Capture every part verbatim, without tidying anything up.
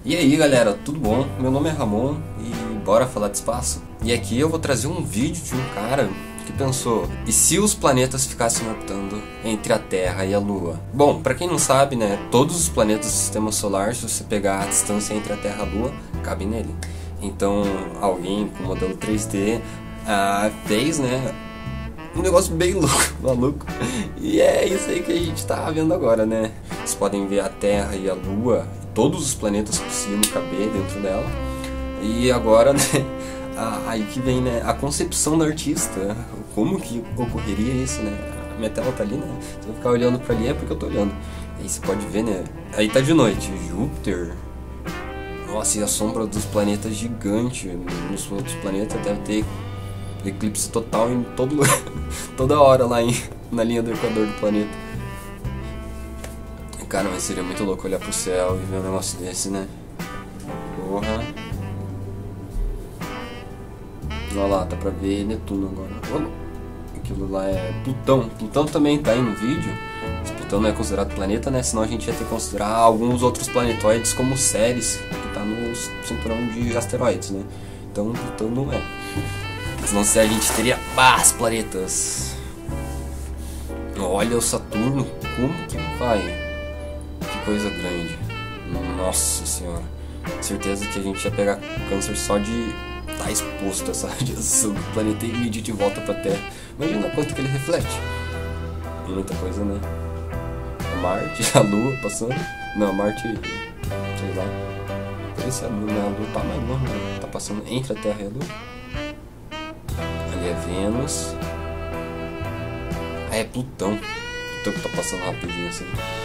E aí galera, tudo bom? Meu nome é Ramon e bora falar de espaço? E aqui eu vou trazer um vídeo de um cara que pensou: e se os planetas ficassem orbitando entre a Terra e a Lua? Bom, pra quem não sabe, né, todos os planetas do Sistema Solar, se você pegar a distância entre a Terra e a Lua, cabe nele. Então alguém com modelo três D ah, fez, né, um negócio bem louco, maluco. E é isso aí que a gente tá vendo agora, né? Vocês podem ver a Terra e a Lua, todos os planetas conseguindo caber dentro dela. E agora, né, aí que vem, né, a concepção do artista. Como que ocorreria isso, né? A minha tela tá ali, né? Se eu ficar olhando pra ali é porque eu tô olhando. Aí você pode ver, né? Aí tá de noite, Júpiter. Nossa, e a sombra dos planetas gigante. Nos outros planetas deve ter eclipse total em todo lugar, toda hora lá em, na linha do equador do planeta. Cara, mas seria muito louco olhar pro céu e ver um negócio desse, né? Porra. Olha lá, dá pra ver Netuno agora. Olha, aquilo lá é Plutão. Plutão também tá aí no vídeo. Mas Plutão não é considerado planeta, né? Senão a gente ia ter que considerar alguns outros planetoides como Ceres, que tá no cinturão de asteroides, né? Então Plutão não é. Senão se a gente teria paz planetas. Olha o Saturno, como que vai? Que coisa grande. Nossa senhora. Certeza que a gente ia pegar câncer só de estar tá exposto a essa radiação do planeta e medir de volta pra Terra. Imagina quanto que ele reflete. Muita coisa, né? A Marte, a Lua passando. Não, a Marte, sei lá. Parece a Lua, né? A Lua tá mais longe, né? Tá passando entre a Terra e a Lua. Ali é Vênus. Ah, é Plutão. Plutão que tá passando rapidinho assim.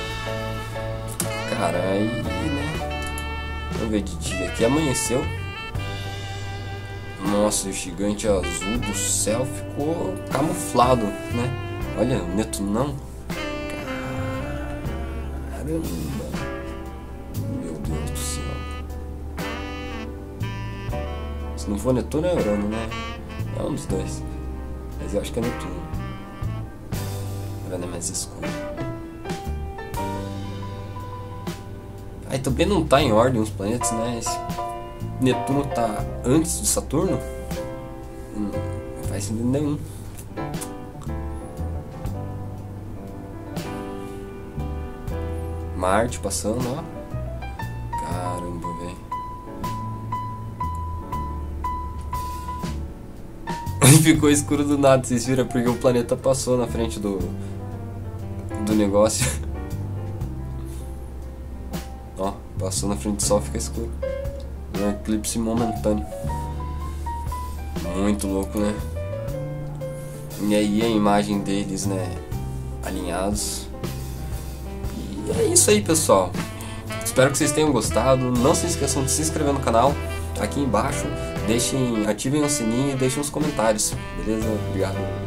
Cara, aí, né? Vamos ver de dia. Aqui amanheceu. Nossa, o gigante azul do céu ficou camuflado, né? Olha, o Netunão. Caramba. Meu Deus do céu. Se não for Netuno, é Urano, né? É um dos dois. Mas eu acho que é Netuno. Urano é mais escuro. Aí também não tá em ordem os planetas, né? Esse Netuno tá antes de Saturno. Não faz sentido nenhum. Marte passando, ó. Caramba, velho. Ficou escuro do nada, vocês viram? Porque o planeta passou na frente do do negócio. Ó, passou na frente do Sol, fica escuro. É um eclipse momentâneo. Muito louco, né? E aí a imagem deles, né, alinhados. E é isso aí, pessoal. Espero que vocês tenham gostado. Não se esqueçam de se inscrever no canal aqui embaixo. Deixem, ativem o sininho e deixem os comentários. Beleza? Obrigado.